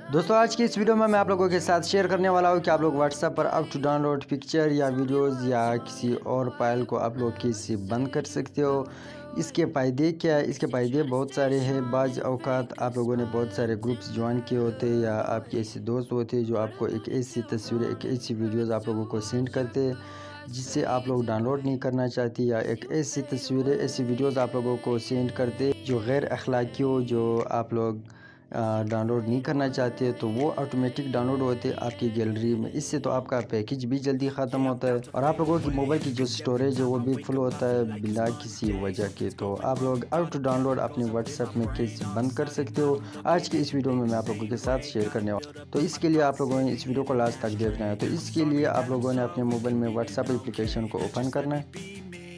دوستوں آج کی اس ویڈیو میں آپ لوگوں کے ساتھ شیئر کرنے والا ہوں کہ آپ لوگ واٹس ایپ پر auto download picture یا ویڈیوز یا کسی اور فائل کو آپ لوگ کیسے بند کر سکتے ہو۔ اس کے فائدے کیا ہے؟ اس کے فائدے بہت سارے ہیں۔ بعض اوقات آپ لوگوں نے بہت سارے گروپس جوائن کیے ہوتے یا آپ کے ایسے دوست ہوتے جو آپ کو ایک ایسی تصویر ایک ایسی ویڈیوز آپ لوگوں کو سینڈ کرتے جس سے آپ لوگ ڈاؤن لوڈ نہیں کرنا چاہتے، یا ایک ایسی تصویریں ایسی ویڈیوز آپ لوگوں کو سینڈ کرتے جو غیر اخلاقی ہو، جو آپ لوگ ڈاؤن لوڈ نہیں کرنا چاہتے، تو وہ آٹومیٹک ڈاؤن لوڈ ہوتے آپ کی گیلری میں۔ اس سے تو آپ کا پیکیج بھی جلدی ختم ہوتا ہے اور آپ لوگوں کی موبائل کی جو سٹوریج ہے وہ بھی فل ہوتا ہے بلا کسی وجہ کے۔ تو آپ لوگ آؤٹ ڈاؤن لوڈ اپنے واٹس ایپ میں کیسے بند کر سکتے ہو، آج کی اس ویڈیو میں آپ لوگوں کے ساتھ شیئر کرنے والا ہوں۔ تو اس کے لیے آپ لوگوں نے اس ویڈیو کو لاسٹ تک دیکھنا ہے۔ تو اس کے لیے آپ لوگوں نے اپنے موبائل میں واٹس ایپ اپلیکیشن کو اوپن کرنا ہے۔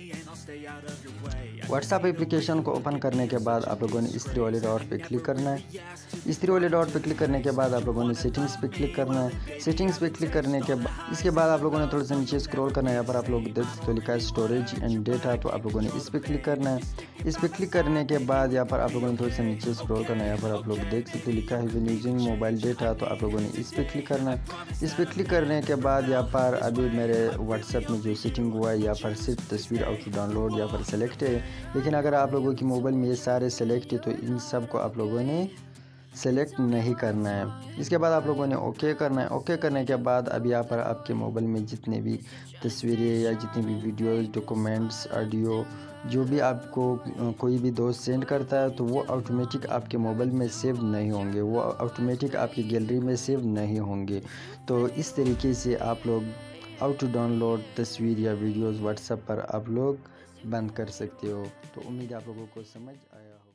واٹس ایپ اپلیکیشن کو اوپن کرنے کے بعد آپ لوگوں نے استری والے ڈاٹ پہ کلک کرنا ہے۔ استری والے ڈاٹ پہ کلک کرنے کے بعد آپ لوگوں نے سیٹنگز پہ کلک کرنا ہے۔ سیٹنگز پہ کلک کرنے کے بعد اس کے بعد آپ لوگوں نے تھوڑا سا نیچے اسکرول کرنا ہے۔ یہاں پر آپ لوگ دیکھ سکتے ہو لکھا ہے اسٹوریج اینڈ ڈیٹا، تو آپ لوگوں نے اس پہ کلک کرنا ہے۔ اس پہ کلک کرنے کے بعد یہاں پر آپ لوگوں نے تھوڑا سا نیچے اسکرول کرنا ہے۔ یہاں پر آپ لوگ دیکھ سکتے ہو لکھا ہے وین یوزنگ موبائل ڈیٹا، تو آپ لوگوں نے اس پہ کلک کرنا ہے۔ اس پہ کلک کرنے کے بعد یہاں پر ابھی میرے واٹس ایپ میں جو سیٹنگ ہوا ہے یہاں پر صرف تصویر آؤٹ ڈاؤن لوڈ یہاں پر سلیکٹ ہے، لیکن اگر آپ لوگوں کی موبائل میں یہ سارے سلیکٹ ہے تو ان سب کو آپ لوگوں نے سلیکٹ نہیں کرنا ہے۔ اس کے بعد آپ لوگوں نے اوکے کرنا ہے۔ اوکے کرنے کے بعد اب یہاں پر آپ کے موبائل میں جتنے بھی تصویریں یا جتنی بھی ویڈیوز ڈاکومنٹس آڈیو جو بھی آپ کو کوئی بھی دوست سینڈ کرتا ہے تو وہ آٹومیٹک آپ کے موبائل میں سیو نہیں ہوں گے، وہ آٹومیٹک آپ کی گیلری میں سیو نہیں ہوں گے۔ تو اس طریقے سے آپ لوگ آؤٹ ڈاؤن لوڈ تصویر یا ویڈیوز واٹس ایپ پر آپ لوگ بند کر سکتے ہو۔ تو امید ہے آپ لوگوں کو سمجھ آیا ہو۔